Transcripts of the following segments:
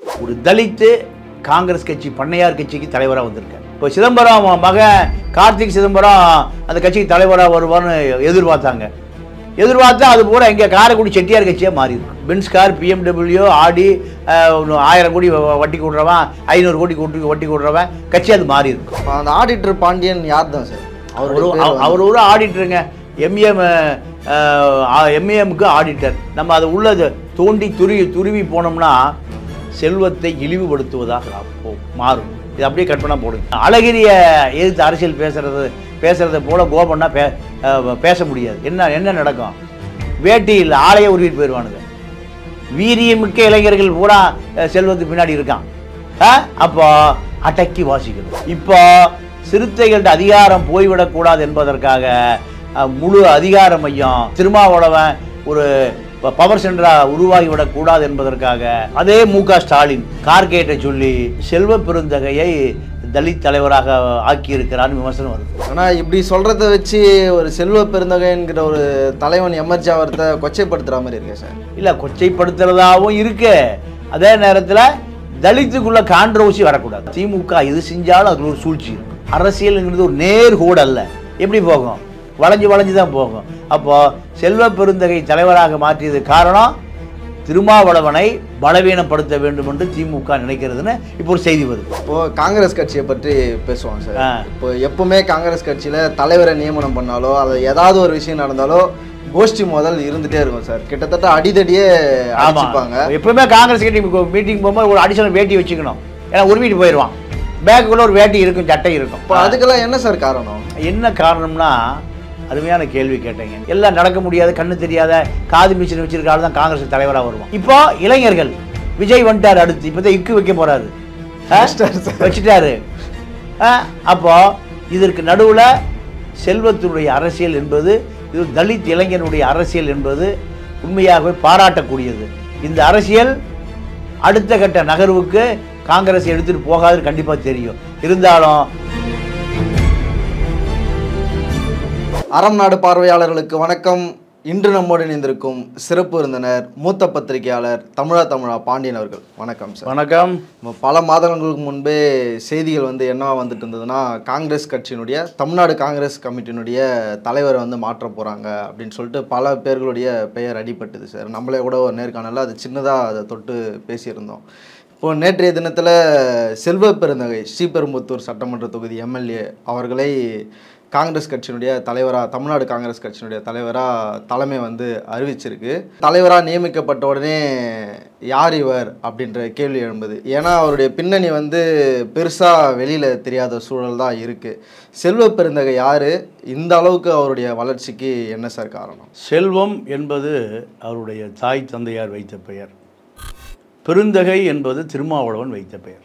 ஒரு தலித்து காங்கிரஸ் கட்சி பண்ணையார் கட்சிக்கு தலைவராக வந்திருக்கார். இப்போ சிதம்பரம் மகன் கார்த்திக் சிதம்பரம் அந்த கட்சிக்கு தலைவராக வருவார்னு எதிர்பார்த்தா அது போல இங்கே காரைக்குடி செட்டியார் கட்சியாக மாறி இருக்கும். பென்ஸ் கார், BMW, ஆடி 1000 கோடி வட்டி கூடுறவன், 500 கோடி வட்டி கூடுறவன் கட்சி அது மாறி இருக்கும். அந்த ஆடிட்டர் பாண்டியன் யார் தான் சார்? அவர் ஒரு ஆடிட்டருங்க. எம்ஏஎம்க்கு ஆடிட்டர். நம்ம அதை உள்ளது தோண்டி துருவி போனோம்னா செல்வத்தை இழிவுபடுத்துவதாக மாறும். இது அப்படியே கற்பனை போடுங்க. அழகிரிய எதிர்த்து அரசியல் பேசுறத போல கோபம்னா பேச முடியாது. என்ன நடக்கும்? வேட்டியில் ஆலய உருவிட்டு போயிடுவானுங்க. வீரியமிக்க இளைஞர்கள் பூரா செல்வத்துக்கு பின்னாடி இருக்கான். அப்போ அடக்கி வாசிக்கணும். இப்போ சிறுத்தைகள்ட்ட அதிகாரம் போய்விடக்கூடாது என்பதற்காக முழு அதிகார மையம் திருமாவளவன் ஒரு பவர் சென்டரா உருவாகிவிடக் கூடாது என்பதற்காக அதே மு.க. ஸ்டாலின் கார்கேட்டை சொல்லி செல்வ பெருந்தகையை தலித் தலைவராக ஆக்கியிருக்கிறான்னு விமர்சனம் வருது. ஆனால் இப்படி சொல்கிறத வச்சு ஒரு செல்வ பெருந்தகைங்கிற ஒரு தலைவன் எமர்ஜி ஆகிறத கொச்சைப்படுத்துகிற மாதிரி இருக்கு சார். இல்லை, கொச்சைப்படுத்துறதாகவும் இருக்கு. அதே நேரத்தில் தலித்துக்குள்ள கான்ட்ரவர்சி வரக்கூடாது. திமுக எது செஞ்சாலும் அதுக்கு ஒரு சூழ்ச்சி இருக்கும். அரசியலுங்கிறது ஒரு நேர்கோடு அல்ல. எப்படி போகும்? வளைஞ்சு தான் போகும். அப்போ செல்வ பெருந்தகை தலைவராக மாற்றியது காரணம் திருமாவளவனை பலவீனப்படுத்த வேண்டும் என்று திமுக நினைக்கிறதுன்னு இப்போ ஒரு செய்தி வருது. இப்போ காங்கிரஸ் கட்சியை பற்றி பேசுவாங்க சார். இப்போ எப்பவுமே காங்கிரஸ் கட்சியில தலைவரை நியமனம் பண்ணாலோ அது ஏதாவது ஒரு விஷயம் நடந்தாலோ கோஷ்டி மோதல் இருந்துட்டே இருக்கும் சார். கிட்டத்தட்ட அடிதடியே ஆமாங்க. எப்பவுமே காங்கிரஸ் கட்சி மீட்டிங் போகும்போது ஒரு அடிஷனல் வேட்டி வச்சுக்கணும். ஏன்னா உருவிட்டு போயிடுவான். பேக்குள்ள ஒரு வேட்டி இருக்கும், சட்டை இருக்கும். இப்போ அதுக்கெல்லாம் என்ன சார் காரணம்? என்ன காரணம்னா, அருமையான கேள்வி கேட்டீங்க. எல்லாம் நடக்க முடியாத, கண்ணு தெரியாத, காது மிஷின் வச்சிருக்காரு தான் காங்கிரஸ் தலைவராக வருவான். இப்போ இளைஞர்கள் விஜய் வந்துட்டார், அடுத்து இப்போதான் இக்கு வைக்க போறாரு, வச்சுட்டாரு. அப்போ இதற்கு நடுவில் செல்வத்தினுடைய அரசியல் என்பது, இது தலித் இளைஞனுடைய அரசியல் என்பது உண்மையாகவே பாராட்டக்கூடியது. இந்த அரசியல் அடுத்த கட்ட நகர்வுக்கு காங்கிரஸ் எடுத்துட்டு போகாதுன்னு கண்டிப்பாக தெரியும். இருந்தாலும் அறம் நாடு பார்வையாளர்களுக்கு வணக்கம். இன்று நம்மோடு இணைந்திருக்கும் சிறப்பு விருந்தினர் மூத்த பத்திரிகையாளர் தமிழா பாண்டியன் அவர்கள். வணக்கம் சார். வணக்கம். பல மாதங்களுக்கு முன்பே செய்திகள் என்னவா வந்துட்டு இருந்ததுன்னா, காங்கிரஸ் கட்சியினுடைய தமிழ்நாடு காங்கிரஸ் கமிட்டியினுடைய தலைவரை மாற்ற போகிறாங்க அப்படின்னு சொல்லிட்டு பல பேர்களுடைய பெயர் அடிபட்டுது சார். நம்மளே கூட ஒரு நேர்காணலில் அது சின்னதாக அதை தொட்டு பேசியிருந்தோம். இப்போது நேற்றைய தினத்தில் செல்வ பெருந்தகை ஸ்ரீபெரும்புத்தூர் சட்டமன்ற தொகுதி எம்எல்ஏ அவர்களை காங்கிரஸ் கட்சியினுடைய தலைவராக, தமிழ்நாடு காங்கிரஸ் கட்சியினுடைய தலைவராக தலைமை அறிவிச்சிருக்கு. தலைவராக நியமிக்கப்பட்ட உடனே யார் இவர் அப்படின்ற கேள்வி எழும்புது. ஏன்னா அவருடைய பின்னணி பெருசாக வெளியில் தெரியாத சூழல் தான் இருக்குது. செல்வ பெருந்தகை யார்? இந்த அளவுக்கு அவருடைய வளர்ச்சிக்கு என்ன சார் காரணம்? செல்வம் என்பது அவருடைய தாய் தந்தையார் வைத்த பெயர். பெருந்தகை என்பது திருமாவளவன் வைத்த பெயர்.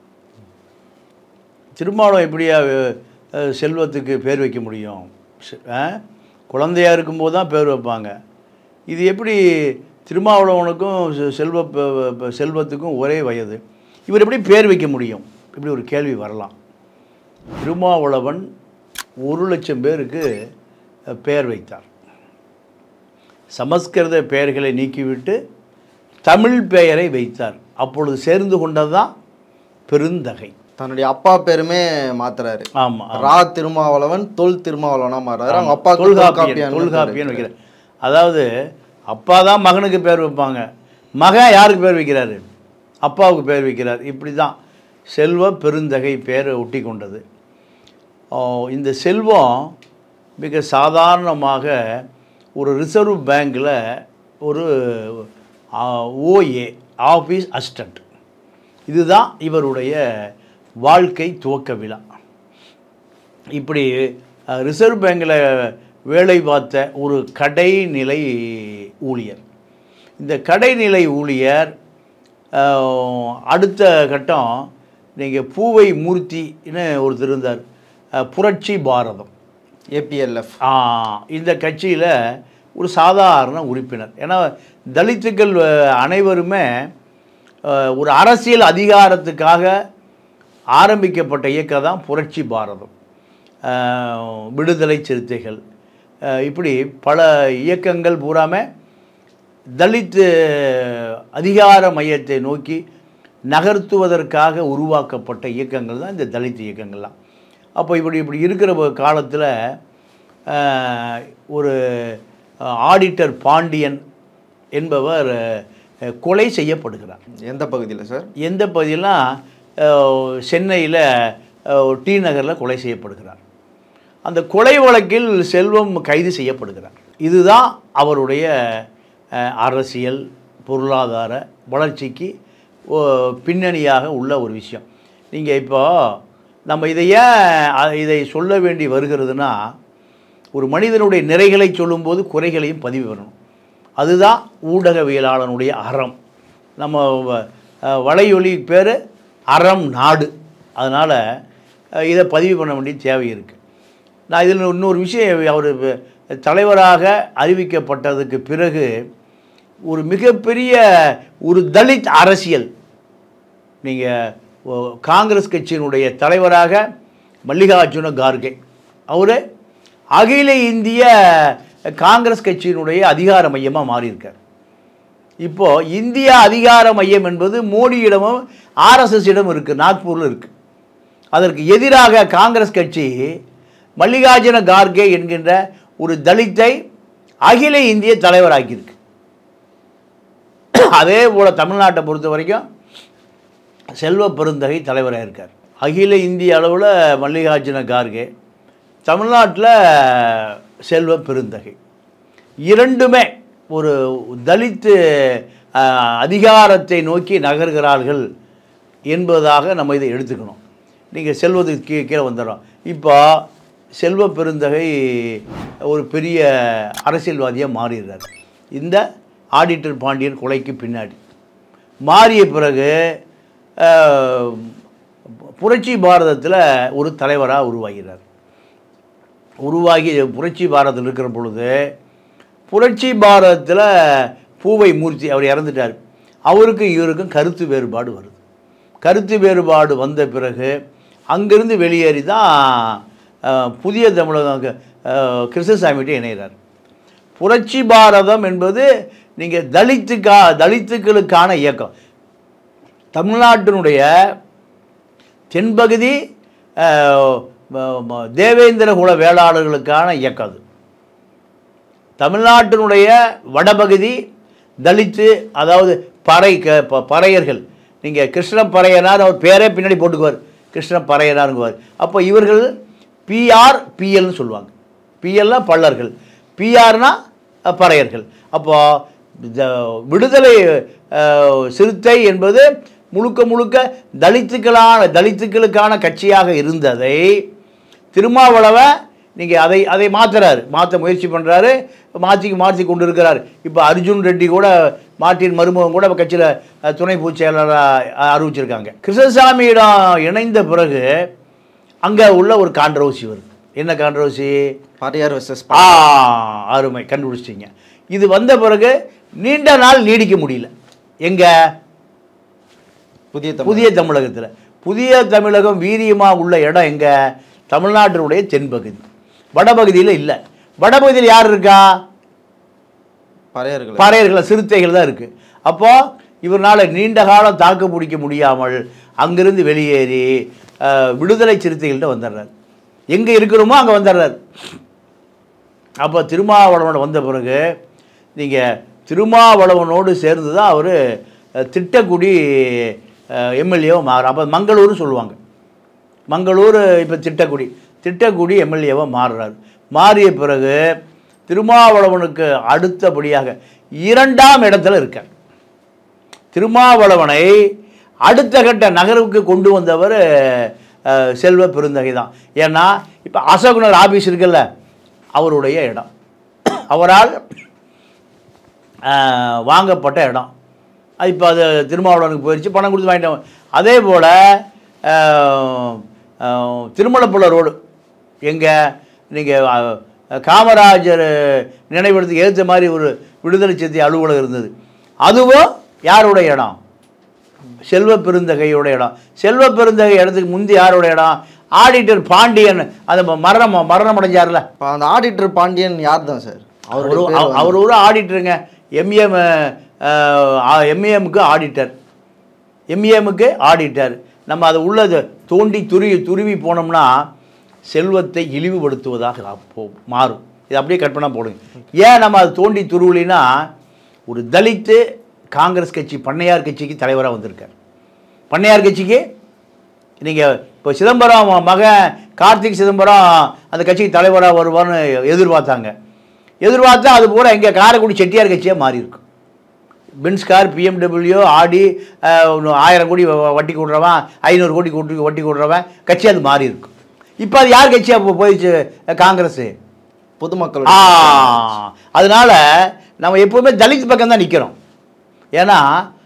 திருமாவளவன் எப்படியா செல்வத்துக்கு பேர் வைக்க முடியும்? குழந்தையாக இருக்கும்போது தான் பேர் வைப்பாங்க. இது எப்படி திருமாவளவனுக்கும் செல்வத்துக்கும் ஒரே வயது, இவர் எப்படி பேர் வைக்க முடியும்? இப்படி ஒரு கேள்வி வரலாம். திருமாவளவன் 1,00,000 பேருக்கு பெயர் வைத்தார். சமஸ்கிருத பெயர்களை நீக்கிவிட்டு தமிழ் பெயரை வைத்தார். அப்பொழுது சேர்ந்து கொண்டது தான் பெருந்தகை. தன்னுடைய அப்பா பேருமே மாத்துறாரு. ஆமாம், ரா திருமாவளவன் தொல் திருமாவளவனா மாறுறாரு. அவங்க அப்பா தொல்காப்பியன் வைக்கிறார். அதாவது அப்பா தான் மகனுக்கு பேர் வைப்பாங்க, மகன் யாருக்கு பேர் வைக்கிறாரு? அப்பாவுக்கு பேர் வைக்கிறார். இப்படி தான் செல்வ பெருந்தகை பேரை ஒட்டி கொண்டது. இந்த செல்வம் மிக சாதாரணமாக ஒரு ரிசர்வ் பேங்கில் ஒரு OA ஆஃபீஸ் அசிஸ்டண்ட், இதுதான் இவருடைய வாழ்க்கை துவக்க விழா. இப்படி ரிசர்வ் பேங்கில் வேலை பார்த்த ஒரு கடைநிலை ஊழியர். இந்த கடைநிலை ஊழியர் அடுத்த கட்டம், நீங்கள் பூவை மூர்த்தின்னு ஒருத்தர் இருந்தார், புரட்சி பாரதம் APLF, இந்த கட்சியில் ஒரு சாதாரண உறுப்பினர். ஏன்னா தலித்துக்கள் அனைவருமே ஒரு அரசியல் அதிகாரத்துக்காக ஆரம்பிக்கப்பட்ட இயக்கம் தான் புரட்சி பாரதம், விடுதலை சிறுத்தைகள், இப்படி பல இயக்கங்கள் பூராமே தலித் அதிகார மையத்தை நோக்கி நகர்த்துவதற்காக உருவாக்கப்பட்ட இயக்கங்கள் தான் இந்த தலித் இயக்கங்கள்லாம். அப்போ இப்படி இருக்கிற காலத்தில் ஒரு ஆடிட்டர் பாண்டியன் என்பவர் கொலை செய்யப்படுகிறார். எந்த பகுதியில் சார்? எந்த பகுதியெல்லாம் சென்னையில் டி நகரில் கொலை செய்யப்படுகிறார். அந்த கொலை வழக்கில் செல்வம் கைது செய்யப்படுகிறார். இதுதான் அவருடைய அரசியல் பொருளாதார வளர்ச்சிக்கு பின்னணியாக உள்ள ஒரு விஷயம். நீங்கள் இப்போ நம்ம இதை சொல்ல வேண்டி வருகிறதுனா, ஒரு மனிதனுடைய நிறைகளை சொல்லும்போது குறைகளையும் பதிவு பண்ணணும். அதுதான் ஊடகவியலாளனுடைய அறம். நம்ம வலையொலி பேர் அறம் நாடு. அதனால் இதை பதிவு பண்ண வேண்டிய தேவை இருக்குது. நான் இதில் இன்னொரு விஷயம், அவர் தலைவராக அறிவிக்கப்பட்டதுக்கு பிறகு ஒரு மிகப்பெரிய ஒரு தலித் அரசியல், நீங்கள் காங்கிரஸ் கட்சியினுடைய தலைவராக மல்லிகார்ஜுன கார்கே, அவர் அகில இந்திய காங்கிரஸ் கட்சியினுடைய அதிகார மையமாக மாறியிருக்கார். இப்போது இந்தியா அதிகார மையம் என்பது மோடியிடமும் ஆர்எஸ்எஸ்ஸிடம் இருக்குது, நாக்பூரில் இருக்குது. அதற்கு எதிராக காங்கிரஸ் கட்சி மல்லிகார்ஜுன கார்கே என்கின்ற ஒரு தலித்தை அகில இந்திய தலைவராக்கியிருக்கு. அதே போல் தமிழ்நாட்டை பொறுத்த வரைக்கும் செல்வ பெருந்தகை தலைவராக இருக்கார். அகில இந்திய அளவில் மல்லிகார்ஜுன கார்கே, தமிழ்நாட்டில் செல்வ பெருந்தகை. இரண்டுமே ஒரு தலித்து அதிகாரத்தை நோக்கி நகர்கிறார்கள் என்பதாக நம்ம இதை எடுத்துக்கணும். நீங்கள் செல்வத்துக்கு கீழே வந்துடுறோம். இப்போ செல்வ பெருந்தகை ஒரு பெரிய அரசியல்வாதியாக மாறிடுறார். இந்த ஆடிட்டர் பாண்டியன் கொலைக்கு பின்னாடி மாறிய பிறகு புரட்சி பாரதத்தில் ஒரு தலைவராக உருவாகிறார். உருவாகி புரட்சி பாரதத்தில் இருக்கிற பொழுது, புரட்சி பாரதத்தில் பூவை மூர்த்தி அவர் இறந்துட்டார். அவருக்கும் இவருக்கும் கருத்து வேறுபாடு வருது. கருத்து வேறுபாடு வந்த பிறகு அங்கிருந்து வெளியேறி தான் புதிய தமிழகம் கிருஷ்ணசாமிகிட்ட இணைகிறார். புரட்சி பாரதம் என்பது நீங்கள் தலித்துக்களுக்கான இயக்கம். தமிழ்நாட்டினுடைய தென்பகுதி தேவேந்திர குல வேளாளர்களுக்கான இயக்கம். அது தமிழ்நாட்டினுடைய வடபகுதி தலித்து, அதாவது பறையர்கள். நீங்கள் கிருஷ்ண பறையனார் அவர் பேரே பின்னாடி போட்டுக்குவார், கிருஷ்ண பறையனாருங்குவார். அப்போ இவர்கள் பிஆர் பிஎல்னு சொல்லுவாங்க. பிஎல்னா பள்ளர்கள், பிஆர்னா பறையர்கள். அப்போது விடுதலை சிறுத்தை என்பது முழுக்க முழுக்க தலித்துக்களுக்கான கட்சியாக இருந்ததை திருமாவளவை நீங்கள் அதை மாற்ற முயற்சி பண்ணுறாரு, மாற்றி கொண்டு இருக்கிறார். இப்போ அர்ஜுன் ரெட்டி கூட மார்ட்டின் மருமகன் கூட கட்சியில் துணை பொதுச் செயலாளராக அறிவிச்சிருக்காங்க. கிருஷ்ணசாமியிடம் இணைந்த பிறகு அங்கே உள்ள ஒரு கான்ட்ரவர்சி வருது. என்ன கான்ட்ரவர்சி? பாரியார் வெர்சஸ் அருமை, கண்டுபிடிச்சிட்டிங்க. இது வந்த பிறகு நீண்ட நாள் நீடிக்க முடியல. எங்கே? புதிய தமிழகத்தில். புதிய தமிழகம் வீரியமாக உள்ள இடம் எங்கே? தமிழ்நாட்டினுடைய தென்பகுதி. வடபகுதியில் இல்லை. வடபகுதியில் யார் இருக்கா? பறையர்கள், சிறுத்தைகள் தான் இருக்குது. அப்போது இவரால் நீண்ட காலம் தாக்கு பிடிக்க முடியாமல் அங்கிருந்து வெளியேறி விடுதலை சிறுத்தைகள்கிட்ட வந்துடுறார். எங்கே இருக்கிறோமோ அங்கே வந்துடுறார். அப்போ திருமாவளவன் வந்த பிறகு நீங்கள் திருமாவளவனோடு சேர்ந்து தான் அவர் திட்டக்குடி எம்எல்ஏவை மாறும். அப்போ மங்களூர் சொல்லுவாங்க. மங்களூர் இப்போ திட்டக்குடி எம்எல்ஏவை மாறுறார். மாறிய பிறகு திருமாவளவனுக்கு அடுத்தபடியாக 2ஆம் இடத்துல இருக்கார். திருமாவளவனை அடுத்த கட்ட நகருக்கு கொண்டு வந்தவர் செல்வ பெருந்தகை தான். ஏன்னா இப்போ அசோகனர் ஆஃபீஸ் இருக்குல்ல, அவருடைய இடம், அவரால் வாங்கப்பட்ட இடம். இப்போ அது திருமாவளவனுக்கு போயிடுச்சு, பணம் கொடுத்து வாங்கிட்டோம். அதே போல் திருமலப்புள்ள ரோடு எங்கே, நீங்கள் காமராஜர் நினைவிடத்துக்கு ஏற்ற மாதிரி ஒரு விடுதலை சிறுத்தை அலுவலகம் இருந்தது. அதுவும் யாருடைய இடம்? செல்வ பெருந்தகையோட இடம். செல்வ பெருந்தகை இடத்துக்கு முந்தி யாரோட இடம்? ஆடிட்டர் பாண்டியன். அந்த மரணம் அடைஞ்சார்ல, அந்த ஆடிட்டர் பாண்டியன் யார் தான் சார்? அவர் ஒரு ஆடிட்டருங்க. எம்ஏஎம்க்கு ஆடிட்டர். எம்ஏஎம்முக்கு ஆடிட்டர். நம்ம அதை உள்ளது தோண்டி துருவி போனோம்னா செல்வத்தை இழிவுபடுத்துவதாக மாறும். இது அப்படியே கட் பண்ணால் போடுங்க. ஏன் நம்ம அதை தோண்டி துருவலினா, ஒரு தலித்து காங்கிரஸ் கட்சி பண்ணையார் கட்சிக்கு தலைவராக வந்திருக்கார். பண்ணையார் கட்சிக்கு நீங்கள் இப்போ சிதம்பரம் மகன் கார்த்திக் சிதம்பரம் அந்த கட்சிக்கு தலைவராக வருவார்னு எதிர்பார்த்தா அது போல் எங்கள் காரைக்குடி செட்டியார் கட்சியாக மாறி இருக்கும். பென்ஸ் கார், பிஎம்டபிள்யூ, ஆடி, 1000 கோடி வட்டி கூடுறவன், 500 கோடி வட்டி கூடுறவன் கட்சி அது மாறி இருக்கும். இப்போ அது யார் கட்சியாக போயிடுச்சு? காங்கிரஸ், பொதுமக்கள். அதனால நம்ம எப்போவுமே தலித் பக்கம் தான் நிற்கிறோம். ஏன்னா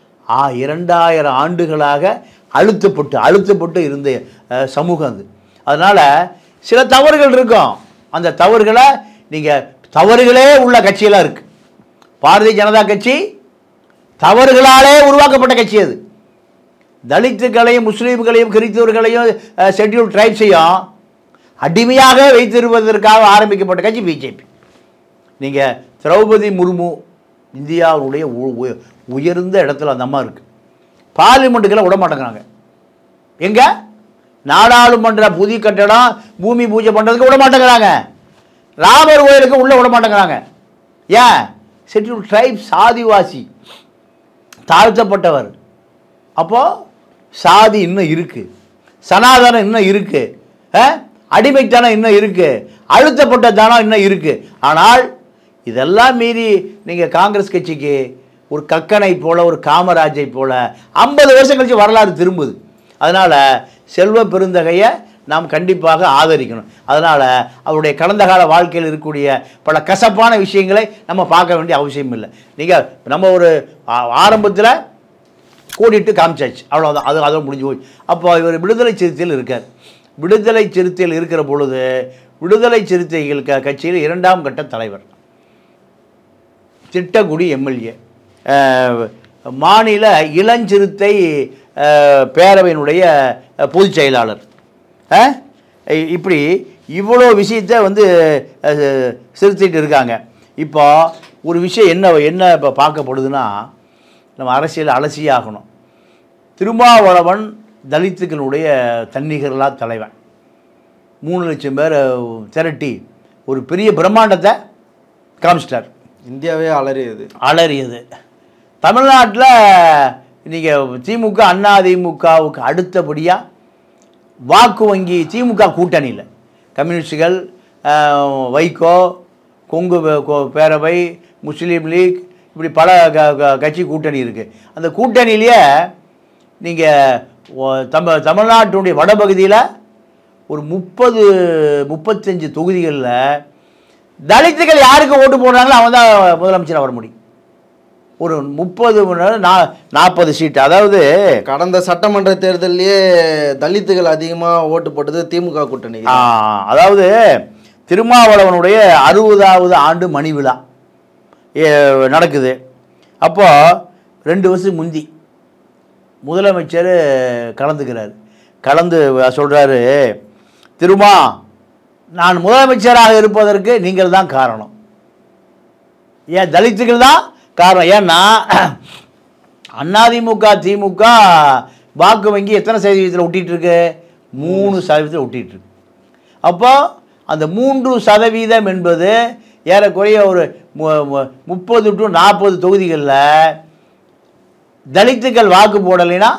2000 ஆண்டுகளாக அழுத்தப்பட்டு இருந்த சமூகம் அது. அதனால் சில தவறுகள் இருக்கும். அந்த தவறுகளை நீங்கள் தவறுகளே உள்ள கட்சியெல்லாம் இருக்குது. பாரதிய ஜனதா கட்சி தவறுகளாலே உருவாக்கப்பட்ட கட்சி. அது தலித்துக்களையும் முஸ்லீம்களையும் கிறிஸ்தவர்களையும் ஷெட்யூல் ட்ரைப்ஸையும் அடிமையாக வைத்திருப்பதற்காக ஆரம்பிக்கப்பட்ட கட்சி பிஜேபி. நீங்கள் திரௌபதி முர்மு இந்தியாவுடைய உயர்ந்த இடத்துல அந்த அம்மா இருக்குது. பார்லிமெண்ட்டுக்கெல்லாம் விட மாட்டேங்கிறாங்க. எங்கே நாடாளுமன்ற புதிய கட்டடம் பூமி பூஜை பண்ணுறதுக்கு விட மாட்டேங்கிறாங்க. ராமர் கோயிலுக்கு உள்ளே விட மாட்டேங்கிறாங்க. ஏன்? ஷெட்யூல் ட்ரைப்ஸ், ஆதிவாசி, தாழ்த்தப்பட்டவர். அப்போது சாதி இன்னும் இருக்குது, சனாதனம் இன்னும் இருக்குது, அடிமைத்தனம் இன்னும் இருக்குது, அழுத்தப்பட்ட தனம் இன்னும் இருக்குது. ஆனால் இதெல்லாம் மீறி நீங்கள் காங்கிரஸ் கட்சிக்கு ஒரு கக்கனை போல், ஒரு காமராஜை போல் 50 வருஷம் கழிச்சு வரலாறு திரும்புது. அதனால் செல்வ பெருந்தகையை நாம் கண்டிப்பாக ஆதரிக்கணும். அதனால் அவருடைய கடந்த கால வாழ்க்கையில் இருக்கக்கூடிய பல கசப்பான விஷயங்களை நம்ம பார்க்க வேண்டிய அவசியம் இல்லை. நீங்கள் நம்ம ஒரு ஆரம்பத்தில் கோடிட்டு காமிச்சாச்சு, அவ்வளோதான். அதோட முடிஞ்சு போய். அப்போ இவர் விடுதலை சிறுத்தையில் இருக்கார். விடுதலை சிறுத்தையில் இருக்கிற பொழுது விடுதலை சிறுத்தைகள் கட்சியில் 2ஆம் கட்ட தலைவர், திட்டக்குடி எம்எல்ஏ, மாநில இளஞ்சிறுத்தை பேரவையினுடைய பொதுச் செயலாளர். இப்படி இவ்வளோ விஷயத்தை செலுத்திட்டு இருக்காங்க. இப்போ ஒரு விஷயம் என்ன இப்போ பார்க்கப்படுதுன்னா, நம்ம அரசியல் அலசியே ஆகணும். திருமாவளவன் தலித்துக்களுடைய தன்னிகர்களா தலைவன். 3 லட்சம் பேர் திரட்டி ஒரு பெரிய பிரம்மாண்டத்தை காமிச்சிட்டார். இந்தியாவே அலறியது. தமிழ்நாட்டில் நீங்கள் திமுக அதிமுகவுக்கு அடுத்தபடியாக வாக்கு வங்கி திமுக கூட்டணியில் கம்யூனிஸ்டுகள், வைகோ, கொங்கு பேரவை, முஸ்லீம் லீக், இப்படி பல கட்சி கூட்டணி இருக்குது. அந்த கூட்டணியிலேயே நீங்கள் தமிழ்நாட்டுடைய வடபகுதியில் ஒரு 30-35 தொகுதிகளில் தலித்துகள் யாருக்கு ஓட்டு போடுறாங்களோ அவன் தான் முதலமைச்சராக வர முடியும். ஒரு 30-40 சீட். அதாவது கடந்த சட்டமன்ற தேர்தலையே தலித்துகள் அதிகமாக ஓட்டு போட்டது திமுக கூட்டணி. அதாவது திருமாவளவனுடைய 60வது ஆண்டு மணி விழா நடக்குது. அப்போது 2 வருஷம் முந்தி முதலமைச்சர் கலந்துக்கிறார். கலந்து சொல்கிறாரு, திருமா, நான் முதலமைச்சராக இருப்பதற்கு நீங்கள் தான் காரணம். ஏன்? தலித்துகள் தான் காரணம். ஏன்னா அதிமுக திமுக வாக்கு வங்கி எத்தனை சதவீதத்தில் ஒட்டிகிட்டு இருக்கு? 3% ஒட்டிகிட்டு இருக்கு. அப்போ அந்த 3% என்பது ஏறக்குறைய ஒரு 30-40 தொகுதிகளில் தலித்துக்கள் வாக்கு போடலைன்னா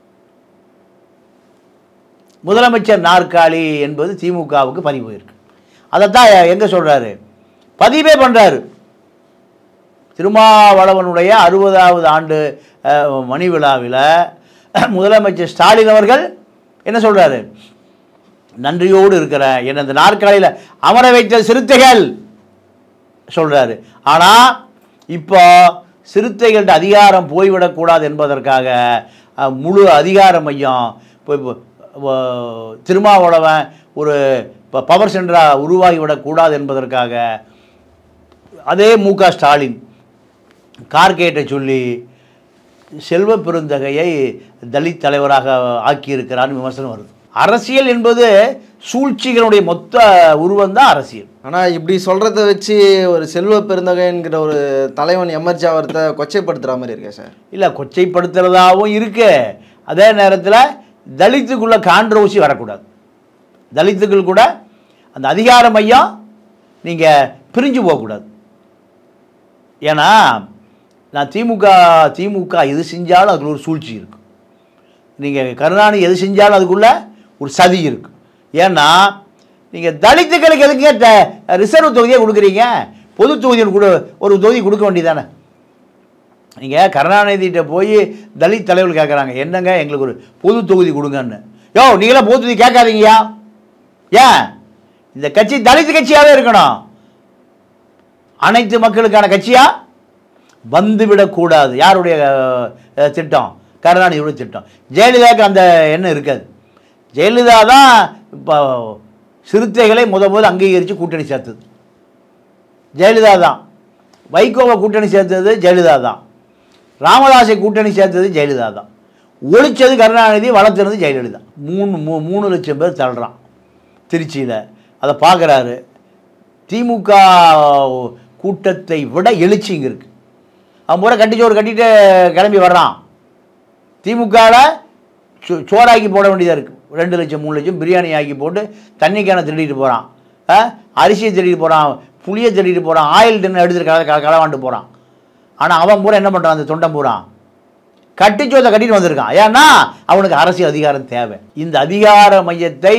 முதலமைச்சர் நாற்காலி என்பது திமுகவுக்கு பதிவு இருக்கு. அதைத்தான் எங்கே சொல்கிறாரு, பதிவே பண்ணுறாரு. திருமாவளவனுடைய 60வது ஆண்டு மணி விழாவில் முதலமைச்சர் ஸ்டாலின் அவர்கள் என்ன சொல்கிறாரு? நன்றியோடு இருக்கிற என்ன இந்த நாற்காலியில் அமர வைத்த சிறுத்தைகள் சொல்கிறாரு. ஆனால் இப்போ சிறுத்தைகள்கிட்ட அதிகாரம் போய்விடக்கூடாது என்பதற்காக முழு அதிகார மையம் திருமாவளவன் ஒரு பவர் சென்டராக உருவாகிவிடக்கூடாது என்பதற்காக அதே மு.க. ஸ்டாலின் கார்கேட்டை சொல்லி செல்வ பெருந்தகையை தலித் தலைவராக ஆக்கியிருக்கிறான்னு விமர்சனம் வருது. அரசியல் என்பது சூழ்ச்சிகளுடைய மொத்த உருவம் தான் அரசியல். ஆனால் இப்படி சொல்கிறத வச்சு ஒரு செல்வ பெருந்தகைங்கிற ஒரு தலைவன் எமர்ஜி ஆகிறத கொச்சைப்படுத்துகிற மாதிரி இருக்கே சார். இல்லை, கொச்சைப்படுத்துகிறதாகவும் இருக்கு. அதே நேரத்தில் தலித்துக்குள்ள கான்ட்ரவர்சி வரக்கூடாது. தலித்துக்கள் கூட அந்த அதிகார மையம் நீங்கள் பிரிஞ்சு போகக்கூடாது. ஏன்னா நான் திமுக எது செஞ்சாலும் அதுக்குள்ள ஒரு சூழ்ச்சி இருக்குது. நீங்கள் கருணாநிதி எது செஞ்சாலும் அதுக்குள்ள ஒரு சதி இருக்குது. ஏன்னா நீங்கள் தலித்துக்களுக்கு எதுக்கு ரிசர்வ் தொகுதியை கொடுக்குறீங்க? பொது தொகுதியில் கூட ஒரு தொகுதி கொடுக்க வேண்டியதானே. நீங்கள் கருணாநிதிகிட்ட போய் தலித் தலைவர்கள் கேட்குறாங்க, என்னங்க எங்களுக்கு ஒரு பொது தொகுதி கொடுங்கன்னு. யோ நீங்களாம் பொது தொகுதி கேட்காதீங்கயா. ஏன்? இந்த கட்சி தலித் கட்சியாகவே இருக்கணும், அனைத்து மக்களுக்கான கட்சியாக வந்துவிடக்கூடாது. யாருடைய திட்டம்? கருணாநிதியோட திட்டம். ஜெயலலிதாவுக்கு அந்த எண்ணம் இருக்காது. ஜெயலலிதா தான் இப்போ சிறுத்தைகளை முதல் அங்கீகரித்து கூட்டணி சேர்த்தது ஜெயலலிதா தான். வைகோவை கூட்டணி சேர்த்தது ஜெயலலிதா தான். ராமதாஸை கூட்டணி சேர்த்தது ஜெயலலிதா தான். ஒழிச்சது கருணாநிதி, வளர்த்துறது ஜெயலலிதா. 3 லட்சம் பேர் தள்ளுறான் திருச்சியில். அதை பார்க்குறாரு. திமுக கூட்டத்தை விட எழுச்சி இங்கே இருக்குது. அவன் பூரா கட்டிச்சோறு கட்டிட்டு கிளம்பி வர்றான். திமுகவில் சோறாக்கி போட வேண்டியதாக இருக்குது. 2 லட்சம் 3 லட்சம் பிரியாணி ஆக்கி போட்டு தண்ணி கேனை திருடிட்டு போகிறான், அரிசியை திருடிட்டு போகிறான், புளியை திருடிட்டு போகிறான், ஆயில் டின்னு எடுத்துட்டு களவாண்டு போகிறான். ஆனால் அவன் பூரா என்ன பண்ணுறான்? அந்த தொண்டன் பூரா கட்டிச்சோத்தை கட்டிட்டு வந்திருக்கான். ஏன்னா அவனுக்கு அரசியல் அதிகாரம் தேவை. இந்த அதிகார மையத்தை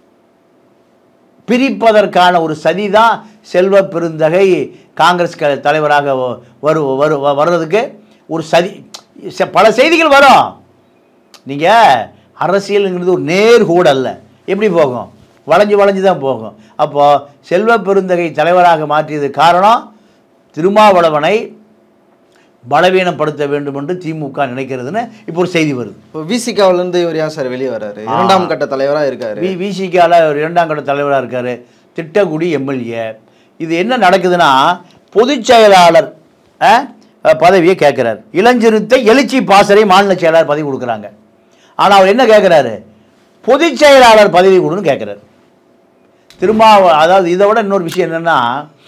பிரிப்பதற்கான ஒரு சதி தான் செல்வ பெருந்தகை காங்கிரஸ் தலைவராக வர்றதுக்கு ஒரு சதி. பல செய்திகள் வரும். நீங்கள் அரசியலுங்கிறது ஒரு நேர்கோடு அல்ல. எப்படி போகும்? வளைஞ்சு தான் போகும். அப்போது செல்வ பெருந்தகை தலைவராக மாற்றியது காரணம் திருமாவளவனை பலவீனப்படுத்த வேண்டும் என்று திமுக நினைக்கிறதுன்னு இப்போ ஒரு செய்தி வருது. இப்போ விசிகாவிலேருந்து இவர் ஏன் சார் வெளியே வர்றாரு? 2ஆம் கட்ட தலைவராக இருக்கார். விசிகாவில் ஒரு 2ஆம் கட்ட தலைவராக இருக்கார். திட்டக்குடி எம்எல்ஏ. இது என்ன நடக்குதுன்னா, பொதுச் செயலாளர் பதவியை கேட்குறாரு. இளஞ்சிறுத்தை எழுச்சி பாசறை மாநில செயலாளர் பதவி கொடுக்குறாங்க. ஆனால் அவர் என்ன கேட்குறாரு? பொதுச் செயலாளர் பதவி கொடுன்னு கேட்குறாரு. அதாவது இதை விட இன்னொரு விஷயம் என்னென்னா,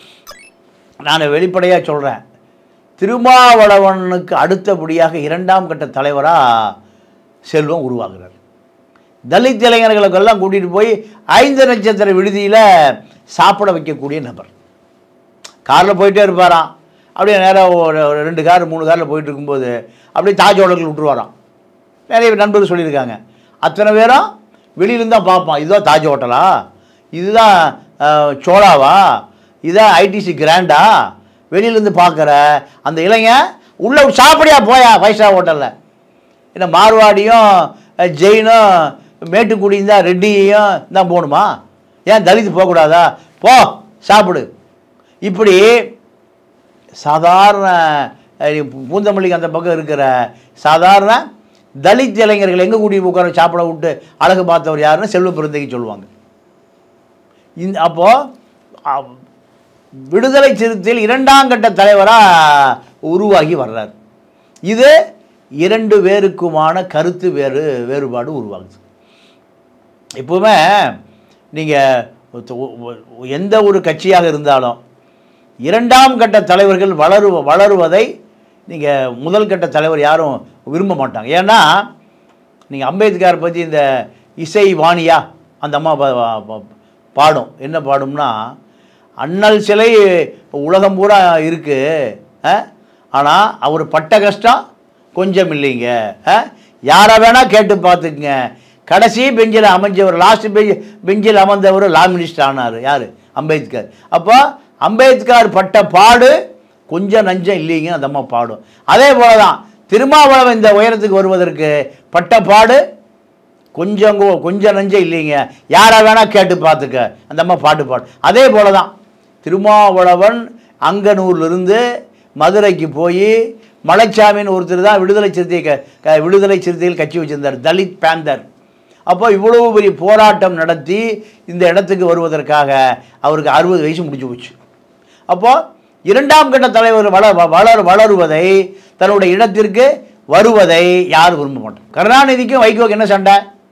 நான் வெளிப்படையாக சொல்கிறேன், திருமாவளவனுக்கு அடுத்தபடியாக 2ஆம் கட்ட தலைவராக செல்வம் உருவாகிறார். தலித் இளைஞர்களுக்கெல்லாம் கூட்டிகிட்டு போய் 5 நட்சத்திர விடுதியில் சாப்பிட வைக்கக்கூடிய நபர். காரில் போயிட்டே இருப்பாராம். அப்படியே நேராக ஒரு 2 கார் 3 காரில் போயிட்டு இருக்கும்போது அப்படியே தாஜ் ஹோட்டலுக்கு விட்டுருவாராம். நிறைய நண்பர்கள் சொல்லியிருக்காங்க. அத்தனை பேரும் வெளியிலேருந்து தான் பார்ப்பான். இதுதான் தாஜ் ஹோட்டலா, இதுதான் சோலாவா, இதுதான் ஐடிசி கிராண்டா. வெளியிலேருந்து பார்க்குற அந்த இளைஞன் உள்ளே சாப்பிடியா போயா 5 ஸ்டார் ஹோட்டலில். என்ன மார்வாடியும் ஜெயினும் மேட்டுக்குடியும் தான் ரெட்டியும் தான் போகணுமா? ஏன் தலித்து போகக்கூடாதா? போ சாப்பிடு. இப்படி சாதாரண பூந்தமல்லிக்கு அந்த பக்கம் இருக்கிற சாதாரண தலித் இளைஞர்கள் எங்கே கூட்டிகிட்டு உட்கார சாப்பிட விட்டு அழகு பார்த்தவர் யாருன்னு செல்வ பெருந்தகை சொல்லுவாங்க. அப்போது விடுதலை சிறுத்தையில் 2ஆம் கட்ட தலைவராக உருவாகி வர்றார். இது 2 பேருக்குமான கருத்து வேறுபாடு உருவாகுது. எப்பவுமே நீங்கள் எந்த ஒரு கட்சியாக இருந்தாலும் 2ஆம் கட்ட தலைவர்கள் வளருவதை நீங்கள் முதல் கட்ட தலைவர் யாரும் விரும்ப மாட்டாங்க. ஏன்னா நீங்கள் அம்பேத்கர் பற்றி இந்த இசை வாணியா அந்த அம்மா பாடும். என்ன பாடும்னா, அண்ணல் சிலை உலகம் பூரா இருக்குது, ஆனால் அவர் பட்ட கஷ்டம் கொஞ்சம் இல்லைங்க. யாரை வேணால் கேட்டு பார்த்துக்குங்க. கடைசி பெஞ்சில் அமைஞ்சவர், லாஸ்ட் பெஞ்சில் அமர்ந்தவர் லா மினிஸ்டர் ஆனார். யார்? அம்பேத்கர். அப்போ அம்பேத்கர் பட்ட பாடு கொஞ்சம் நஞ்சம் இல்லைங்க அந்த அம்மா பாடும். அதே போல தான் திருமாவளவன் இந்த உயரத்துக்கு வருவதற்கு பட்ட பாடு கொஞ்சம் நஞ்சம் இல்லைங்க, யாரை வேணால் கேட்டு பார்த்துக்க அந்த அம்மா பாடும். அதே போல தான் திருமாவளவன் அங்கனூர்லேருந்து மதுரைக்கு போய் மலைச்சாமின்னு ஒருத்தர் தான் விடுதலை சிறுத்தைகள் கட்சி வச்சுருந்தார், தலித் பேந்தர். அப்போ இவ்வளவு பெரிய போராட்டம் நடத்தி இந்த இடத்துக்கு வருவதற்காக அவருக்கு 60 வயசு முடிஞ்சு போச்சு. அப்போது 2ஆம் கட்ட தலைவர் வளருவதை, தன்னுடைய இடத்திற்கு வருவதை யாரும் விரும்ப மாட்டோம். கருணாநிதிக்கும் வைகோக்கு என்ன சண்டை?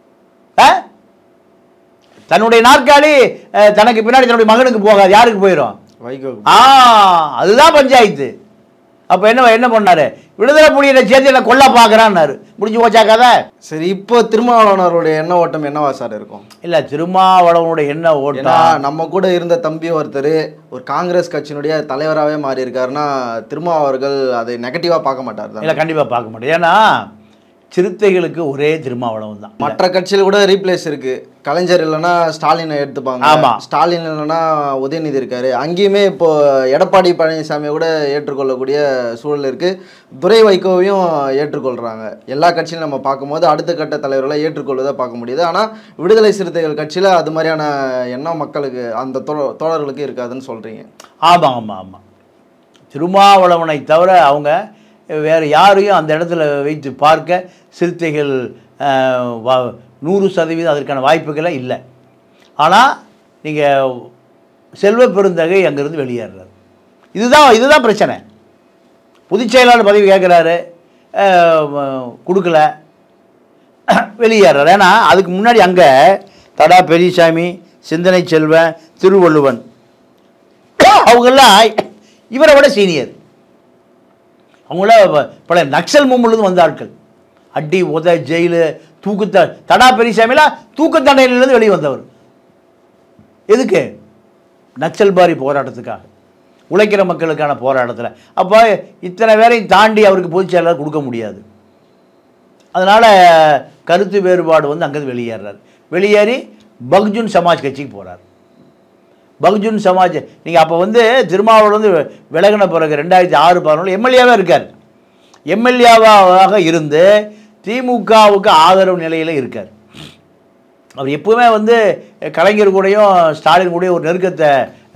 தன்னுடைய நாற்காலி தனக்கு பின்னாடி தன்னுடைய மகனுக்கு போகாது, யாருக்கு போயிடும்? வைகோ. அதுதான் பஞ்சாயத்து. அப்போ என்ன பண்ணாரு? விடுதலை புலிகளை சேர்த்து என்ன கொல்ல பார்க்குறான்னாரு. முடிஞ்சு போச்சா கதை? சரி, இப்போ திருமாவளவனுடைய எண்ண ஓட்டம் என்னவா சார் இருக்கும்? இல்லை, திருமாவளவனுடைய எண்ண ஓட்டம், நம்ம கூட இருந்த தம்பி ஒருத்தர் ஒரு காங்கிரஸ் கட்சியினுடைய தலைவராகவே மாறி இருக்காருன்னா திருமாவர்கள் அதை நெகட்டிவாக பார்க்க மாட்டார் தான்? இல்லை, கண்டிப்பாக பார்க்க மாட்டேன். ஏன்னா சிறுத்தைகளுக்கு ஒரே திருமாவளவன் தான். மற்ற கட்சியில் கூட ரீப்ளேஸ் இருக்கு. கலைஞர் இல்லைன்னா ஸ்டாலினை எடுத்துப்பாங்க. ஆமாம், ஸ்டாலின் இல்லைன்னா உதயநிதி இருக்காரு. அங்கேயுமே இப்போ எடப்பாடி பழனிசாமியை கூட ஏற்றுக்கொள்ளக்கூடிய சூழல் இருக்கு. துரை வைகோவையும் ஏற்றுக்கொள்றாங்க. எல்லா கட்சியிலும் நம்ம பார்க்கும்போது அடுத்த கட்ட தலைவர்களை ஏற்றுக்கொள்வதை பார்க்க முடியுது. ஆனால் விடுதலை சிறுத்தைகள் கட்சியில் அது மாதிரியான எண்ணம் மக்களுக்கு அந்த தோழர்களுக்கு இருக்காதுன்னு சொல்றீங்க. ஆமாம் ஆமாம் ஆமாம். திருமாவளவனை தவிர அவங்க வேறு யாரையும் அந்த இடத்துல வைத்து பார்க்க சிறுத்தைகள் 100% அதற்கான வாய்ப்புகளே இல்லை. ஆனால் நீங்கள் செல்வ பெருந்தகை அங்கேருந்து வெளியேறாரு. இதுதான் பிரச்சனை. பொதுச் செயலாளர் பதவி கேட்குறாரு, கொடுக்கல, வெளியேறாரு. ஏன்னா அதுக்கு முன்னாடி அங்கே தடா பெரியசாமி, சிந்தனை செல்வன், திருவள்ளுவன் அவங்கெல்லாம் இவரை விட சீனியர். அவங்கள பல நக்சல் மும்முழுதும் வந்த ஆட்கள். அடி உத ஜெயிலு தடா பெரியசாமிலாம் தூக்கு தண்டனையிலிருந்து வெளியே வந்தவர். எதுக்கு? நக்சல் பாரி போராட்டத்துக்காக, உழைக்கிற மக்களுக்கான போராட்டத்தில். அப்போ இத்தனை பேரையும் தாண்டி அவருக்கு பொதுச் செயலாளர் கொடுக்க முடியாது. அதனால் கருத்து வேறுபாடு வந்து அங்கேருந்து வெளியேறார். வெளியேறி பகுஜன் சமாஜ் கட்சிக்கு போகிறார். பகுஜன் சமாஜ் நீங்கள் அப்போ வந்து திருமாவளவன் வந்து விலகின பிறகு 2006-11 எம்எல்ஏவாக இருக்கார். எம்எல்ஏவாக இருந்து திமுகவுக்கு ஆதரவு நிலையில் இருக்கார். அவர் எப்பவுமே வந்து கலைஞர் கூடயும் ஸ்டாலின் கூடயும் ஒரு நெருக்கத்தை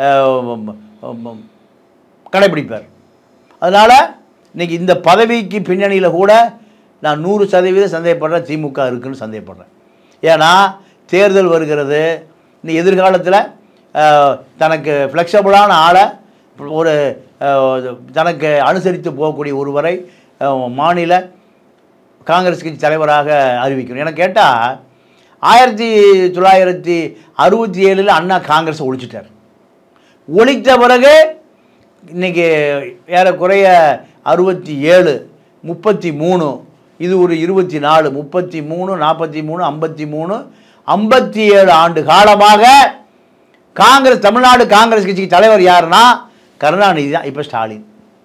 கடைபிடிப்பார். அதனால் இன்றைக்கி இந்த பதவிக்கு பின்னணியில் கூட நான் 100% சந்தேகப்படுறேன், திமுக இருக்குன்னு சந்தேகப்படுறேன். ஏன்னா தேர்தல் வருகிறது. இன்னும் எதிர்காலத்தில் தனக்கு ஃப்ளெக்சிபிளான ஆளை, ஒரு தனக்கு அனுசரித்து போகக்கூடிய ஒருவரை மாநில காங்கிரஸ் கட்சி தலைவராக அறிவிக்கணும். எனக்கு கேட்டால் 1967 அண்ணா காங்கிரஸை ஒழிச்சிட்டார். ஒழித்த பிறகு இன்றைக்கி ஏறக்குறைய 67, 33, இது ஒரு 24, 33, 43, 53, 57 ஆண்டு காலமாக காங்கிரஸ், தமிழ்நாடு காங்கிரஸ் கட்சிக்கு தலைவர் யாருன்னா கருணாநிதி தான். இப்போ ஸ்டாலின்.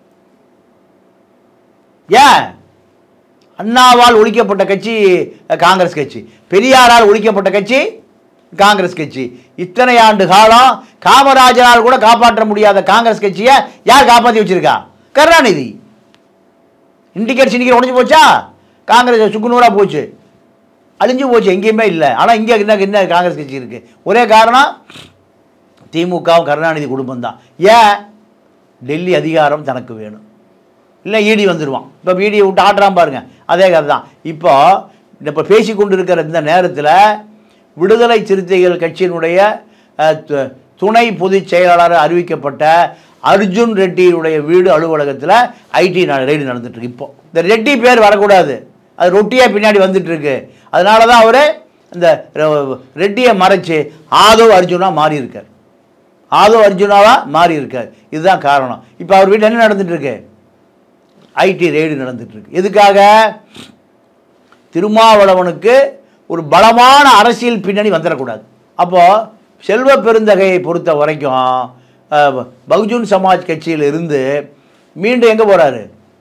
ஏன்? அண்ணாவால் ஒழிக்கப்பட்ட கட்சி காங்கிரஸ் கட்சி, பெரியாரால் ஒழிக்கப்பட்ட கட்சி காங்கிரஸ் கட்சி. இத்தனை ஆண்டு காலம் காமராஜரால் கூட காப்பாற்ற முடியாத காங்கிரஸ் கட்சியை யார் காப்பாற்றி வச்சிருக்கா? கருணாநிதி. இண்டிகேட் இன்னைக்கு உடஞ்சி போச்சா? காங்கிரஸ் சுக்குநூறாக போச்சு, அழிஞ்சு போச்சு, எங்கேயுமே இல்லை. ஆனால் இங்கே என்ன காங்கிரஸ் கட்சி இருக்குது. ஒரே காரணம் திமுகவும் கருணாநிதி குடும்பம் தான். ஏன்? டெல்லி அதிகாரம் தனக்கு வேணும், இல்லை ஈடி வந்துடுவான். இப்போ ஈடியை விட்டு ஆட்டுறான் பாருங்க, அதே கதை தான். இப்போ பேசி கொண்டு இருக்கிற இந்த நேரத்தில் விடுதலை சிறுத்தைகள் கட்சியினுடைய துணை பொதுச் செயலாளர் அறிவிக்கப்பட்ட அர்ஜுன் ரெட்டியுடைய வீடு அலுவலகத்தில் ஐடி ரெய்டு நடந்துட்டுருக்கு. இப்போ இந்த ரெட்டி பேர் வரக்கூடாது, அது ரொட்டியாக பின்னாடி வந்துட்டுருக்கு. அதனால தான் அவர் இந்த ரெட்டியை மறைச்சு ஆதவ் அர்ஜுனாக மாறி இருக்கார். ஆதவ் அர்ஜுனாவாக மாறி இருக்கார். இதுதான் காரணம். இப்போ அவர் வீட்டில் என்ன நடந்துட்டுருக்கு? ஐடி ரெய்டு நடந்துட்டுருக்கு. எதுக்காக? திருமாவளவனுக்கு ஒரு பலமான அரசியல் பின்னணி வந்துடக்கூடாது. அப்போது செல்வ பெருந்தகையை பொறுத்த வரைக்கும் பகுஜன் சமாஜ் கட்சியில் இருந்து மீண்டும் எங்கே போகிறாரு?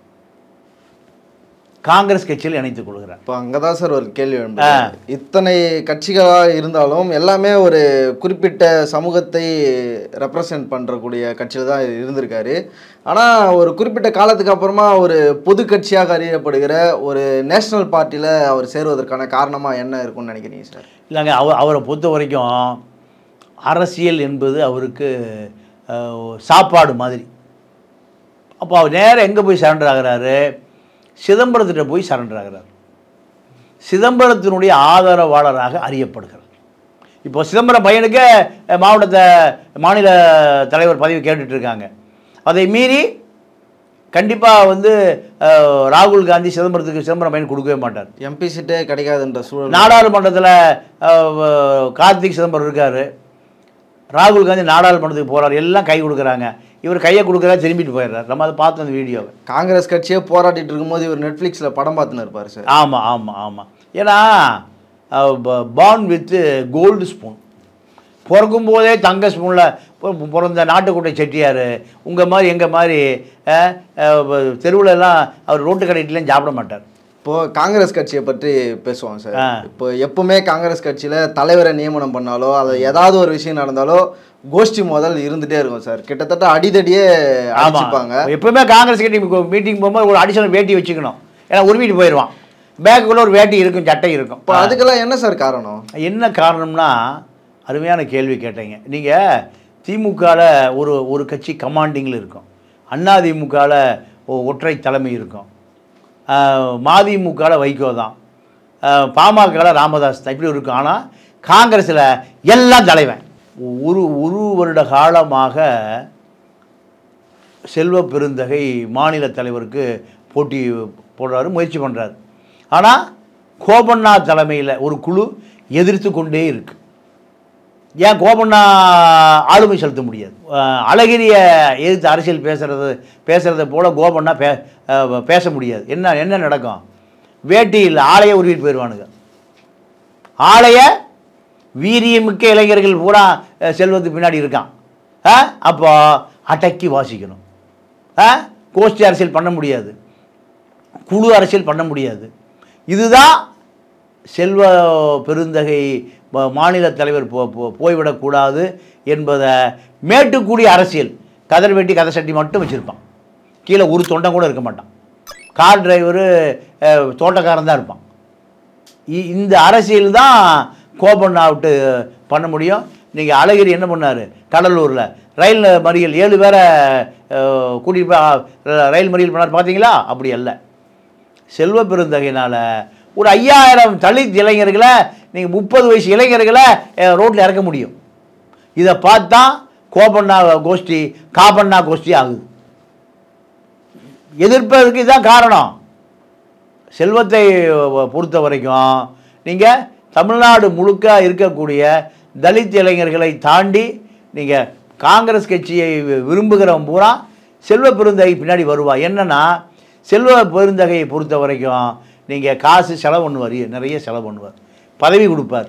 காங்கிரஸ் கட்சியில் இணைத்துக் கொள்கிறார். இப்போ அங்கே தான் சார் ஒரு கேள்வி எழும்புது. இத்தனை கட்சிகளாக இருந்தாலும் எல்லாமே ஒரு குறிப்பிட்ட சமூகத்தை ரெப்ரசன்ட் பண்ணுறக்கூடிய கட்சியில் தான் இருந்திருக்காரு. ஆனால் ஒரு குறிப்பிட்ட காலத்துக்கு அப்புறமா ஒரு பொது கட்சியாக அறியப்படுகிற ஒரு நேஷனல் பார்ட்டியில் அவர் சேருவதற்கான காரணமாக என்ன இருக்கும்னு நினைக்கிறீங்க சார்? இல்லைங்க, அவரை பொறுத்த வரைக்கும் அரசியல் என்பது அவருக்கு சாப்பாடு மாதிரி. அப்போ அவர் நேரம் எங்கே போய் சரண்டர் ஆகிறாரு? சிதம்பரத்திட்ட போய் சரண்டர் ஆகிறார். சிதம்பரத்தினுடைய ஆதரவாளராக அறியப்படுகிறார். இப்போ சிதம்பரம் பையனுக்கு மாநில தலைவர் பதவி கேட்டுட்ருக்காங்க. அதை மீறி கண்டிப்பாக வந்து ராகுல் காந்தி சிதம்பரம் பையன் கொடுக்கவே மாட்டார். எம்பி சீட்டே கிடைக்காதுன்ற சூழல். நாடாளுமன்றத்தில் கார்த்திக் சிதம்பரம் இருக்கார். ராகுல் காந்தி நாடாளுமன்றத்துக்கு போகிறார். எல்லாம் கை கொடுக்குறாங்க. இவர் கையை கொடுக்குறா திரும்பிட்டு போயிடுறாரு. நம்ம அதை பார்த்தோம் அந்த வீடியோவை. காங்கிரஸ் கட்சியே போராடிட்டு இருக்கும்போது இவர் நெட்ஃப்ளிக்ஸில் படம் பார்த்துன்னு இருப்பார் சார். ஆமாம் ஆமாம் ஆமாம். ஏன்னா பார்ன் வித் கோல்டு ஸ்பூன், பிறக்கும் போதே தங்க ஸ்பூனில் பிறந்த நாட்டுக்கோட்டை செட்டியார் உங்கள் மாதிரி எங்கள் மாதிரி தெருவுலலாம் அவர் ரோட்டு கடையிலாம் சாப்பிட மாட்டார். இப்போது காங்கிரஸ் கட்சியை பற்றி பேசுவோம் சார். இப்போ எப்பவுமே காங்கிரஸ் கட்சியில் தலைவரை நியமனம் பண்ணாலோ அது ஏதாவது ஒரு விஷயம் நடந்தாலோ கோஷ்டி மோதல் இருந்துகிட்டே இருக்கும் சார். கிட்டத்தட்ட அடிதடியே அடிச்சுப்பாங்க. எப்பவுமே காங்கிரஸ் கட்சி மீட்டிங் போகும்போது ஒரு அடிஷனல் வேட்டி வச்சுக்கணும். ஏன்னா உருவிட்டு போயிடுவான். பேக்குள்ளே ஒரு வேட்டி இருக்கும், சட்டை இருக்கும். இப்போ அதுக்கெல்லாம் என்ன சார் காரணம்? என்ன காரணம்னா, அருமையான கேள்வி கேட்டீங்க. நீங்கள் திமுகவில் ஒரு கட்சி கமாண்டிங்கில் இருக்கும், அதிமுகவில் ஒற்றை தலைமை இருக்கும், மதிமுகவில் வைகோ தான், பாமகவில் ராமதாஸ் தான், இப்படி இருக்கும். ஆனால் காங்கிரஸில் எல்லாம் தலைவன். ஒரு வருட காலமாக செல்வ பெருந்தகை மாநில தலைவருக்கு போட்டி போடுறாரு, முயற்சி பண்ணுறாரு. ஆனால் கோபண்ணா தலைமையில் ஒரு குழு எதிர்த்து கொண்டே இருக்கு. ஏன் கோபண்ணா ஆளுமை செலுத்த முடியாது? அழகிரிய எதிர்த்து அரசியல் பேசுகிறத போல் கோபண்ணா பேச முடியாது. என்ன நடக்கும்? வேட்டியில் ஆலையை உருவிட்டு போயிடுவானுங்க. ஆலைய வீரியமிக்க இளைஞர்கள் பூரா செல்வத்துக்கு பின்னாடி இருக்கான். அப்போ அடக்கி வாசிக்கணும். கோஷ்டி அரசியல் பண்ண முடியாது, குழு அரசியல் பண்ண முடியாது. இதுதான் செல்வ பெருந்தகை மாநில தலைவர் போய்விடக்கூடாது என்பதை மேட்டுக்கூடிய அரசியல். கதர் வேட்டி கதை சட்டி மட்டும் வச்சுருப்பான், கீழே ஒரு தொண்டம் கூட இருக்க மாட்டான். கார் டிரைவரு தோட்டக்காரன் தான் இருப்பான். இந்த அரசியல் தான் கோபண்ணா விட்டு பண்ண முடியும். நீங்கள் அழகிரி என்ன பண்ணார்? கடலூரில் ரயில் மறியல் 7 பேரை கூட்டிகிட்டு போய் ரயில் மறியல் பண்ணார், பார்த்தீங்களா? அப்படி அல்ல. செல்வ பெருந்தகையினால் ஒரு 5000 தலித் இளைஞர்களை நீங்கள் 30 வயசு இளைஞர்களை ரோட்டில் இறக்க முடியும். இதை பார்த்தா கோபண்ணா கோஷ்டி காபண்ணா கோஷ்டி ஆகுது. எதிர்ப்பதற்கு இதுதான் காரணம். செல்வத்தை பொறுத்த வரைக்கும் நீங்கள் தமிழ்நாடு முழுக்க இருக்கக்கூடிய தலித் இளைஞர்களை தாண்டி நீங்கள் காங்கிரஸ் கட்சியை விரும்புகிறவன் பூரா செல்வ பெருந்தகை பின்னாடி வருவா. என்னன்னா, செல்வ பெருந்தகையை பொறுத்த வரைக்கும் நீங்கள் காசு செலவு பண்ணுவார், நிறைய செலவு பண்ணுவார், பதவி கொடுப்பார்,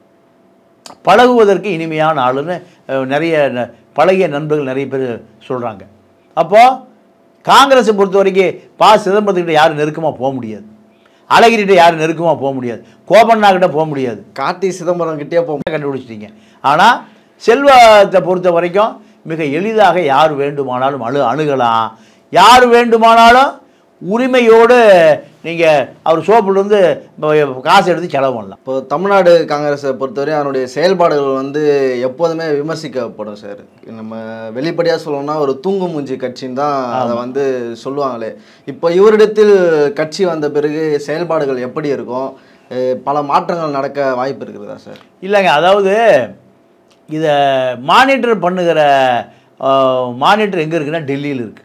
பழகுவதற்கு இனிமையான ஆளுன்னு நிறைய பழகிய நண்பர்கள் நிறைய பேர் சொல்கிறாங்க. அப்போது காங்கிரஸை பொறுத்த வரைக்கும் சிதம்பரத்துக்கிட்ட யாரும் நெருக்கமாக போக முடியாது, அழகிரிகிட்ட யாரும் நெருக்கமாக போக முடியாது, கோபண்ணா கிட்ட போக முடியாது, கார்த்தி சிதம்பரம் கிட்டே போக கண்டுபிடிச்சிட்டிங்க. ஆனால் செல்வத்தை பொறுத்த வரைக்கும் மிக எளிதாக யார் வேண்டுமானாலும் அணுகலாம், யார் வேண்டுமானாலும் உரிமையோடு நீங்கள் அவர் சோப்புலேருந்து காசு எடுத்து செலவு பண்ணலாம். இப்போ தமிழ்நாடு காங்கிரஸை பொறுத்தவரை அதனுடைய செயல்பாடுகள் வந்து எப்போதுமே விமர்சிக்கப்படும் சார். நம்ம வெளிப்படையாக சொல்லணும்னா ஒரு தூங்கு மூஞ்சி கட்சின்னு தான் அதை வந்து சொல்லுவாங்களே. இப்போ இவரிடத்தில் கட்சி வந்த பிறகு செயல்பாடுகள் எப்படி இருக்கும்? பல மாற்றங்கள் நடக்க வாய்ப்பு இருக்குதா சார்? இல்லைங்க, அதாவது இதை மானிட்டர் பண்ணுகிற மானிட்டர் எங்கே இருக்குன்னா டெல்லியில் இருக்குது.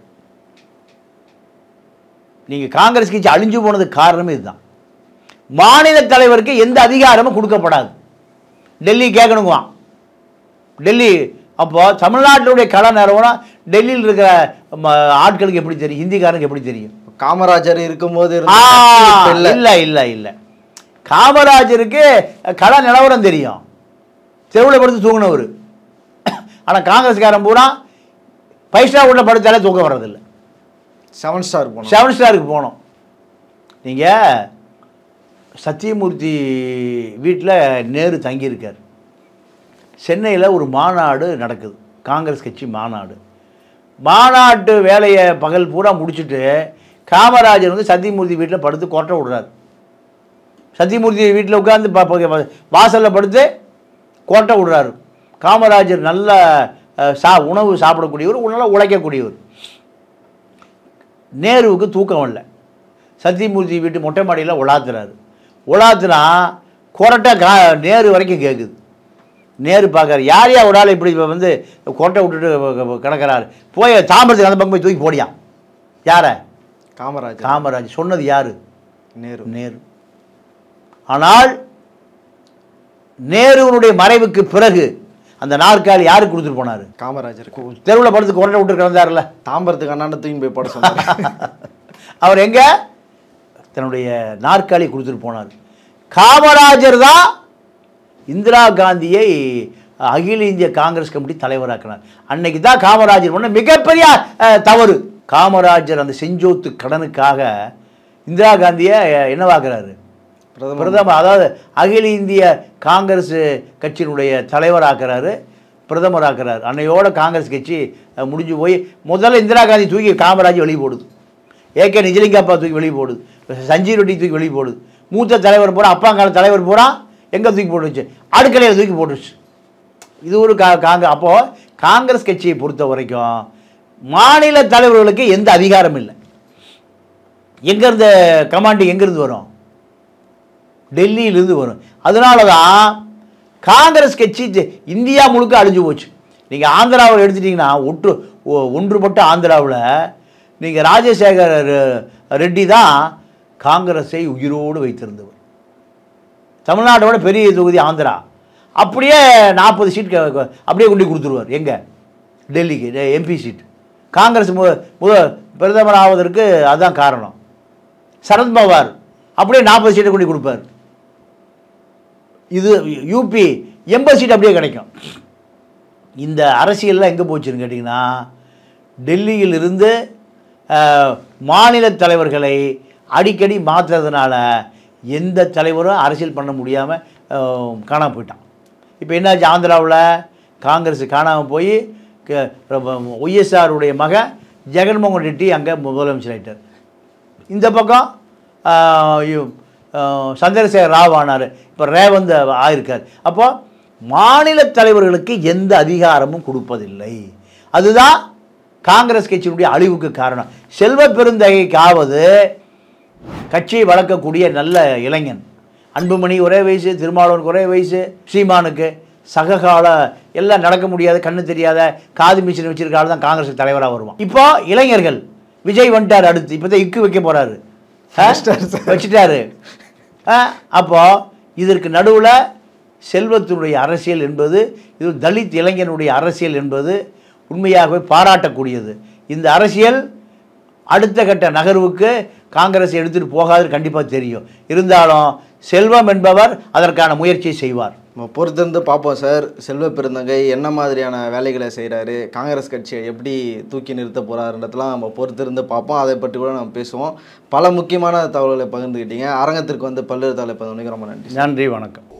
நீங்கள் காங்கிரஸ் கட்சி அழிஞ்சு போனதுக்கு காரணமே இதுதான். மாநில தலைவருக்கு எந்த அதிகாரமும் கொடுக்கப்படாது. டெல்லி கேட்கணுங்குவான். டெல்லி அப்போ தமிழ்நாட்டினுடைய கள நிறுவனம் டெல்லியில் இருக்கிற ஆட்களுக்கு எப்படி தெரியும்? ஹிந்திக்காரனுக்கு எப்படி தெரியும்? காமராஜர் இருக்கும்போது இல்லை இல்லை இல்லை, காமராஜருக்கு கள நிலவரம் தெரியும், தெருவில் படுத்து தூங்கினவர். ஆனால் காங்கிரஸ்காரன் பூரா 5 ஸ்டார் உள்ள படுத்தாலே தூக்கம் வர்றதில்லை. 7 ஸ்டார் போனோம், 7 ஸ்டாருக்கு போனோம். நீங்கள் சத்தியமூர்த்தி வீட்டில் நேரு தங்கியிருக்கார். சென்னையில் ஒரு மாநாடு நடக்குது, காங்கிரஸ் கட்சி மாநாட்டு வேலையை பகல் பூரா முடிச்சுட்டு காமராஜர் வந்து சத்தியமூர்த்தி வீட்டில் படுத்து கொட்டை விடுறார். சத்தியமூர்த்தி வீட்டில் உட்காந்து வாசலில் படுத்து கோட்டை விடுறாரு. காமராஜர் நல்ல உணவு சாப்பிடக்கூடியவர், நல்லா உழைக்கக்கூடியவர். நேருவுக்கு தூக்கம் இல்லை. சத்தியமூர்த்தி வீட்டு மொட்டை மாடியில் உலாத்துனா கொரட்டை நேரு வரைக்கும் கேட்குது. நேரு பார்க்குறாரு, யாரையா ஒரு ஆள் இப்படி வந்து கொட்டை விட்டுட்டு கிடக்கிறாரு, போய் தாம்பரத்துக்கு அந்த பக்கம் போய் தூக்கி போடியா. யார? காமராஜ் சொன்னது யாரு? நேரு. ஆனால் நேருவனுடைய மறைவுக்கு பிறகு அந்த நாற்காலி யாருக்கு கொடுத்துட்டு போனார்? காமராஜர். தெருவில் படுத்து கொரட்டை விட்டு கிடந்தார்ல, தாம்பரத்துக்கு அண்ணாண்ட தூக்கி போய் போட சொன்னார். அவர் எங்கே தன்னுடைய நாற்காலி கொடுத்துட்டு போனார். காமராஜர் தான் இந்திரா காந்தியை அகில இந்திய காங்கிரஸ் கமிட்டி தலைவராக்கினார். அன்னைக்கு தான் காமராஜர் பண்ண மிகப்பெரிய தவறு. காமராஜர் அந்த செஞ்சோத்து கடனுக்காக இந்திரா காந்தியை என்னவாக்குறாரு? பிரதமர், அதாவது அகில இந்திய காங்கிரஸ் கட்சியினுடைய தலைவராக்குறாரு, பிரதமராக்குறாரு. அன்னையோட காங்கிரஸ் கட்சி முடிஞ்சு போய் முதல்ல இந்திரா காந்தி தூக்கி காமராஜ் வெளியே போடுது, ஏகே நிஜலிங்கப்பா தூக்கி வெளியே போடுது, சஞ்சீவ் ரெட்டி தூக்கி வெளியே போடுது, மூத்த தலைவர் பூரா அப்பாங்கால தலைவர் பூரா எங்கே தூக்கி போட்டுருச்சு? அடுக்கலையில் தூக்கி போட்டுருச்சு. இது ஒரு அப்போது காங்கிரஸ் கட்சியை பொறுத்த வரைக்கும் மாநில தலைவர்களுக்கு எந்த அதிகாரம் இல்லை. எங்கேருந்து கமாண்டிங் எங்கேருந்து வரும்? டெல்லியிலிருந்து வரும். அதனால தான் காங்கிரஸ் கட்சி இந்தியா முழுக்க அழிஞ்சு போச்சு. நீங்கள் ஆந்திராவில் எடுத்துட்டிங்கன்னா ஒன்றுபட்ட ஆந்திராவில் நீங்கள் ராஜசேகர ரெட்டி தான் காங்கிரஸை உயிரோடு வைத்திருந்தவர். தமிழ்நாட்டோட பெரிய தொகுதி ஆந்திரா, அப்படியே 40 சீட் அப்படியே கொண்டு கொடுத்துருவார். எங்கே? டெல்லிக்கு எம்பி சீட். காங்கிரஸ் பிரதமர் ஆவதற்கு அதுதான் காரணம். சரத்பவார் அப்படியே 40 சீட்டை கொண்டு கொடுப்பார். இது யூபி 80 சீட் அப்படியே கிடைக்கும். இந்த அரசியல்லாம் எங்கே போச்சுன்னு கேட்டிங்கன்னா, டெல்லியிலிருந்து மாநில தலைவர்களை அடிக்கடி மாற்றுறதுனால எந்த தலைவரும் அரசியல் பண்ண முடியாமல் காணாமல் போயிட்டான். இப்போ என்னாச்சு? ஆந்திராவில் காங்கிரஸ் காணாமல் போய் ஒய்எஸ்ஆருடைய மகன் ஜெகன்மோகன் ரெட்டி அங்கே முதலமைச்சர் ஆகிட்டார். இந்த பக்கம் சந்திரசேகர் ராவ் ஆனார், இப்போ ரேவந்த் ஆயிருக்கார். அப்போ மாநில தலைவர்களுக்கு எந்த அதிகாரமும் கொடுப்பதில்லை. அதுதான் காங்கிரஸ் கட்சியினுடைய அழிவுக்கு காரணம். செல்வ பெருந்தகைக்காவது கட்சியை வளர்க்கக்கூடிய நல்ல இளைஞன், அன்புமணி ஒரே வயசு, திருமாவளவனுக்கு ஒரே வயசு, சீமானுக்கு சககால எல்லாம் நடக்க முடியாத, கண்ணு தெரியாத, காது மிஷின் வச்சிருக்காரு தான் காங்கிரஸ் தலைவராக வருவான். இப்போ இளைஞர்கள் விஜய் வந்துட்டார், அடுத்து இப்போ தான் இக்கு வைக்க போகிறாரு, வச்சுட்டாரு. அப்போ இதற்கு நடுவில் செல்வத்தினுடைய அரசியல் என்பது, இது தலித் இளைஞனுடைய அரசியல் என்பது உண்மையாகவே பாராட்டக்கூடியது. இந்த அரசியல் அடுத்த கட்ட நகர்வுக்கு காங்கிரஸ் எடுத்துகிட்டு போகாது கண்டிப்பாக தெரியும். இருந்தாலும் செல்வம் என்பவர் அதற்கான முயற்சியை செய்வார். நம்ம பொறுத்திருந்து பார்ப்போம் சார். செல்வ பெருந்தகை என்ன மாதிரியான வேலைகளை செய்கிறாரு, காங்கிரஸ் கட்சியை எப்படி தூக்கி நிறுத்த போகிறாருன்றதுலாம் நம்ம பொறுத்திருந்து பார்ப்போம். அதை பற்றி கூட நம்ம பேசுவோம். பல முக்கியமான தகவல்களை பகிர்ந்துக்கிட்டீங்க. அரங்கத்திற்கு வந்து பல்வேறு தகவலை பகிர்ந்து ரொம்ப நன்றி. நன்றி, வணக்கம்.